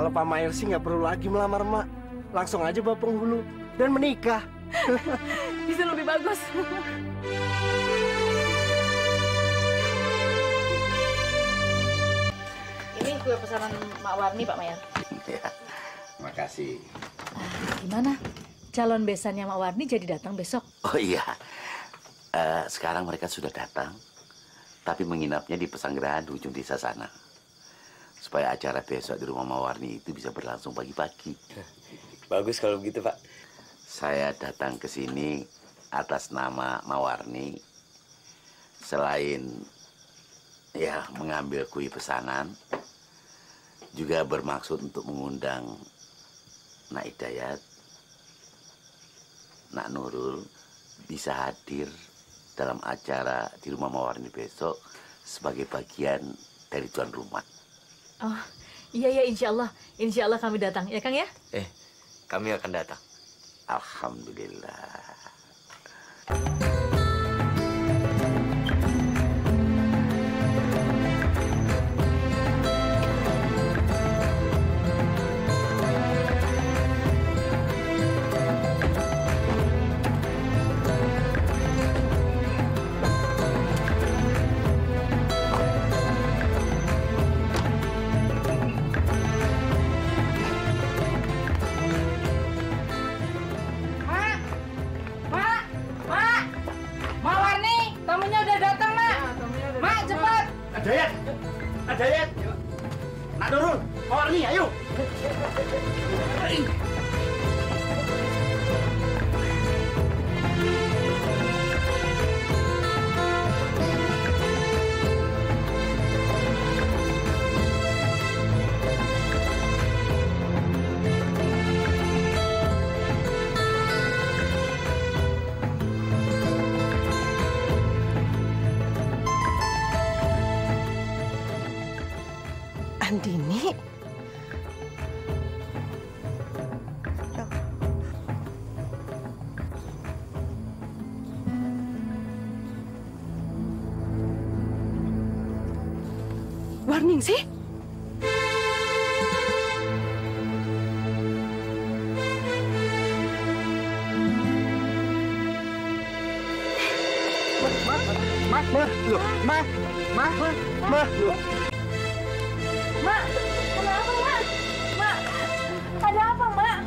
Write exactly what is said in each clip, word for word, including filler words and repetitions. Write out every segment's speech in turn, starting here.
kalau Pak Mayor sih nggak perlu lagi melamar Mak. Langsung aja bawa penghulu dan menikah. Bisa lebih bagus. Ini kue pesanan Mak Warni, Pak Mayor. Ya, makasih. Ah, gimana? Calon besannya Mak Warni jadi datang besok? Oh iya, uh, sekarang mereka sudah datang, tapi menginapnya di Pesanggerahan di ujung desa sana. Supaya acara besok di rumah Mak Warni itu bisa berlangsung pagi-pagi. Bagus kalau begitu, Pak. Saya datang ke sini atas nama Mak Warni. Selain ya mengambil kue pesanan, juga bermaksud untuk mengundang Nak Hidayat, Nak Nurul bisa hadir dalam acara di rumah Mak Warni besok sebagai bagian dari tuan rumah. Oh, iya, iya, insya Allah. Insya Allah kami datang, ya Kang ya? Eh, kami akan datang. Alhamdulillah. Hidayat, Hidayat, Nak Nurul, Mak Warni, ayo. Andini? Warning sih? Ma, ma, loh, ma, ma, ma, loh. Mak, kenapa, Mak? Mak, ada apa, Mak?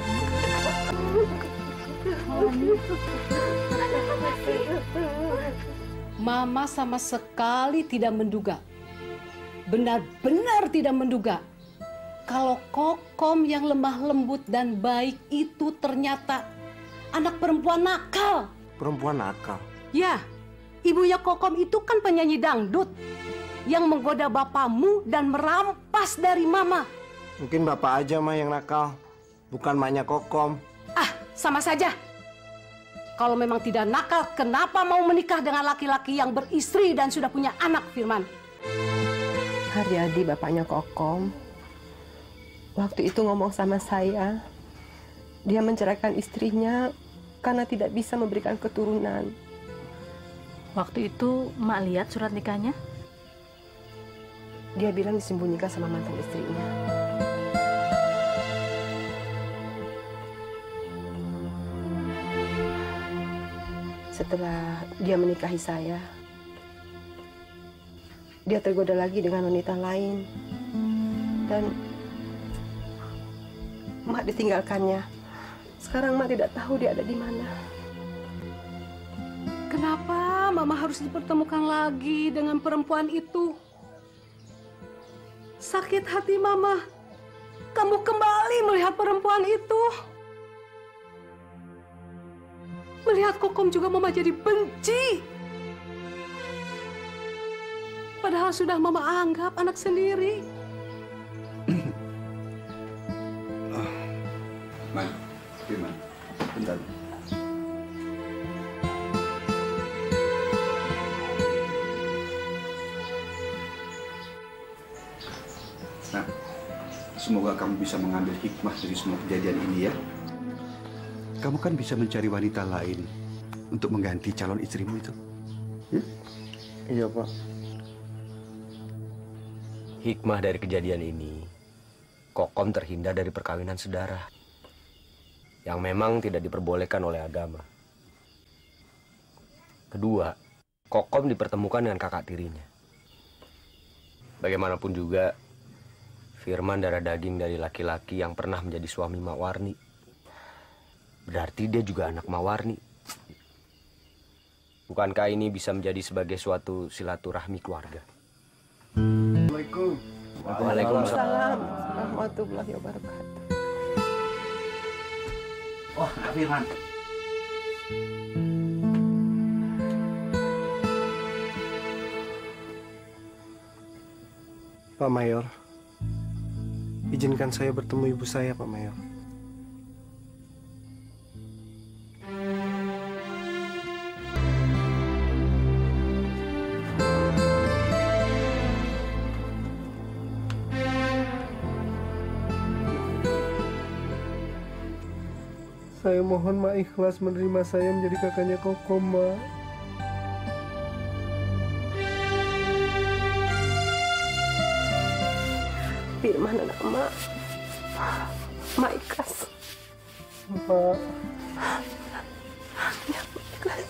Mama sama sekali tidak menduga, benar-benar tidak menduga, kalau Kokom yang lemah lembut dan baik itu ternyata anak perempuan nakal. Perempuan nakal? Ya, ibunya Kokom itu kan penyanyi dangdut yang menggoda bapakmu dan merampas dari Mama. Mungkin bapak aja mah yang nakal, bukan maknya Kokom. Ah, sama saja. Kalau memang tidak nakal, kenapa mau menikah dengan laki-laki yang beristri dan sudah punya anak, Firman? Haryadi, bapaknya Kokom, waktu itu ngomong sama saya, dia menceraikan istrinya karena tidak bisa memberikan keturunan. Waktu itu Mak lihat surat nikahnya? Dia bilang disembunyikan sama mantan istrinya. Setelah dia menikahi saya, dia tergoda lagi dengan wanita lain. Dan Mak ditinggalkannya. Sekarang Mak tidak tahu dia ada di mana. Kenapa Mama harus dipertemukan lagi dengan perempuan itu? Sakit hati Mama. Kamu kembali melihat perempuan itu. Melihat Kokom juga Mama jadi benci. Padahal sudah Mama anggap anak sendiri. Man, Firman, bentar. Nah, semoga kamu bisa mengambil hikmah dari semua kejadian ini ya. Kamu kan bisa mencari wanita lain untuk mengganti calon istrimu itu. Hmm? Iya, Pak. Hikmah dari kejadian ini, Kokom terhindar dari perkawinan sedara yang memang tidak diperbolehkan oleh agama. Kedua, Kokom dipertemukan dengan kakak tirinya. Bagaimanapun juga, Firman darah daging dari laki-laki yang pernah menjadi suami Mak Warni. Berarti dia juga anak Mak Warni. Bukankah ini bisa menjadi sebagai suatu silaturahmi keluarga? Assalamualaikum. Waalaikumsalam warahmatullahi wabarakatuh. Oh, Kak Firman. Pak Mayor, izinkan saya bertemu ibu saya, Pak Mayor. Saya mohon Mak ikhlas menerima saya menjadi kakaknya Kokom, Mak. Firman anak emak, Mak ikhlas. Pak. Ya, Mak ikhlas.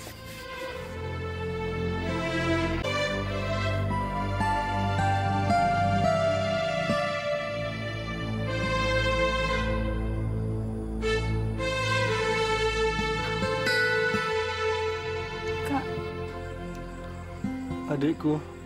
Adikku,